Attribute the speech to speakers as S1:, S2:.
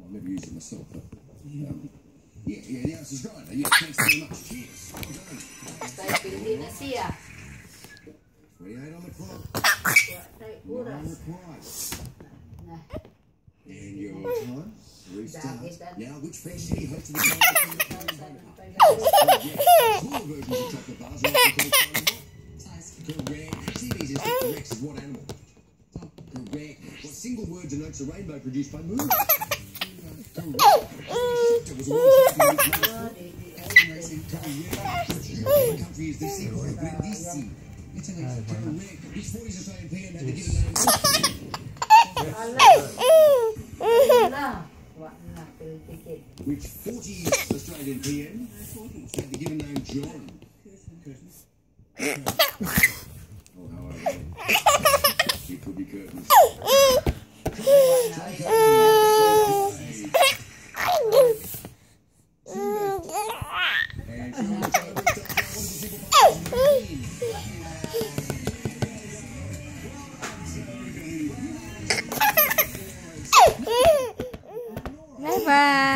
S1: I've never used it myself, but yeah, the answer's right. Yeah, thanks very much. Cheers. Well done.
S2: Tay Pilipinas siya.
S1: 28 on the clock.
S2: Tay
S1: 9
S2: oras.
S1: required.
S2: Nah.
S1: And your time restarts. Now, which Fair City hosted the smaller versions of chocolate bars are often called Tiny What? Correct. Cities is correct is what animal? Correct. What single word denotes a rainbow produced by moon? Correct. It was a world champion Correct. Country is the sea or Brindisi. Italy. Correct. Which 40s Australian PM had to give a name? Which 40s Australian PM had to give a name John? Oh, how are you? It could be curtains.
S3: Bye bye.